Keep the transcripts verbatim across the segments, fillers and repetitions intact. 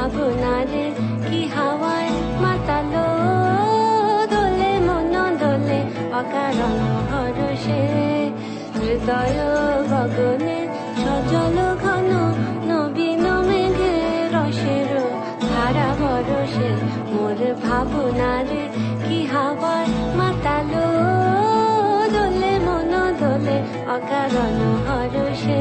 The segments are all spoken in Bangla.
ভাবনারে কি হাওয়ায় মাতালো দোলে মন দোলে অকারণ ভরসে হৃদয় গগনে সজল ঘন নবীন মেঘে রসের ধারা বরসে মোর ভাবনারে কি হাওয়ায় মাতালো দোলে মন দোলে অকারণ ভরসে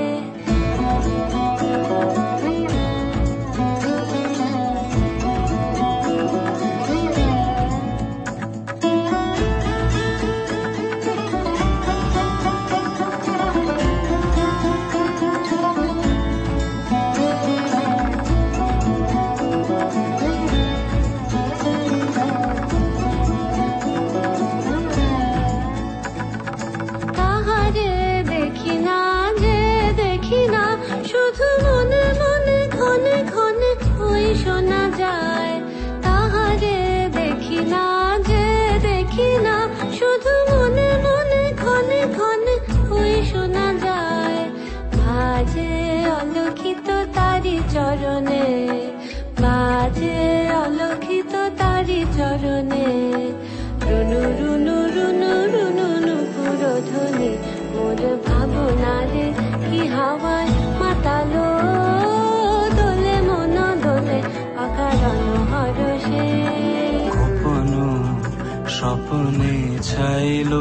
শুধু মনে মনে ক্ষণে ক্ষণে ওই শোনা যায় তাহারে দেখি না যে দেখি না শুধু মনে মনে ক্ষণে ক্ষণে ওই শোনা যায় বাজে অলক্ষিত তারি চরণে বাজে অলক্ষিত তারি চরণে রুনু রুনু রুনু রুনু নুপুর ধ্বনি মোর ভাবনারে কি হাওয়ায় মাতালো দোলে মন দোলে অকারণ হরসে গোপন স্বপ্নে ছাইল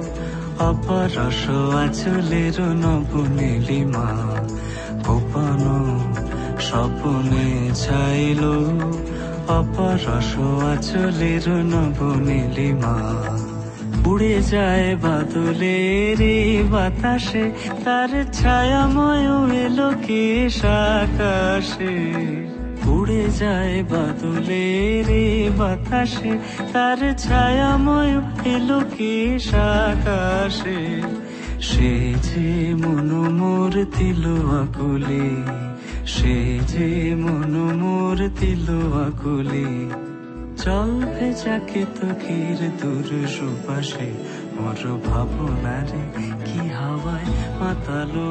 অপরস আচলের নব নীলিমা গোপন স্বপ্নে ছাইল অপরস আচলের নব নীলিমা উড়ে যায় বাদলের বাতাসে তার ছায়াময় এলোকেশ আকাশে উড়ে যায় বাদলের বাতাসে তার ছায়াময় এলোকেশ আকাশে সে যে মন মোর দিল আকুলে সে যে মন মোর দিল আকুলে চল ভেজাকে তোকের দূর সুপাশে মোর ভাবনারে কি হাওয়ায় মাতালো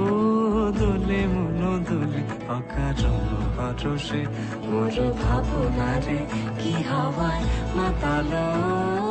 দোলে মন দোলে অকারণ ভরসে মোর ভাবনারে কি হাওয়ায় মাতালো